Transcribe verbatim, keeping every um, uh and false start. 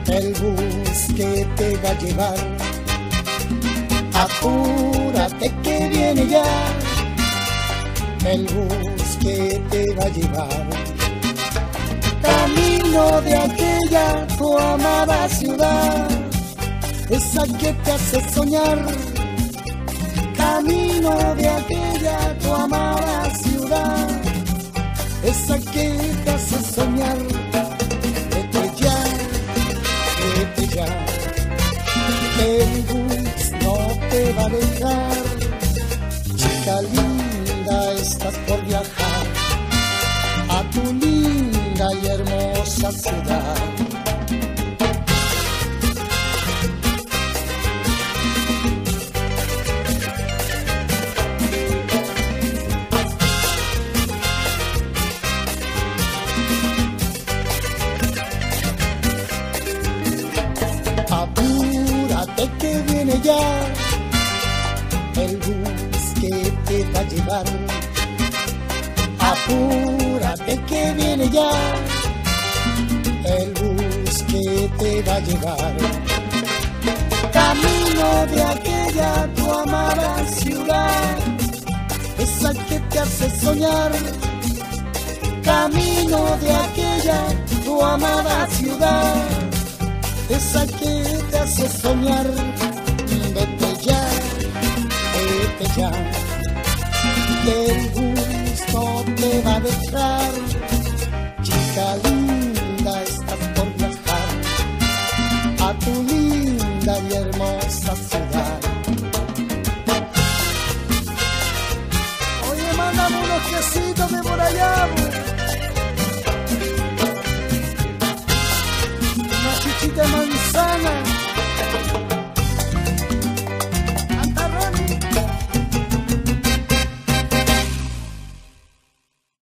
el bus que te va a llevar. Apúrate que viene ya, el bus que te va a llevar. Camino de aquella tu amada ciudad, esa que te hace soñar. Camino de aquella tu amada ciudad, esa que te hace soñar. Vete ya, vete ya, el bus no te va a dejar. Chica linda, estás por viajar a tu linda y hermosa ciudad. Apúrate que viene ya, el bus que te va a llevar. Apúrate que viene ya, el bus que te va a llevar. Camino de aquella tu amada ciudad, esa que te hace soñar. Camino de aquella tu amada ciudad, esa que te hace soñar. Vete ya, vete ya, que el bus no te va a dejar. Chica linda,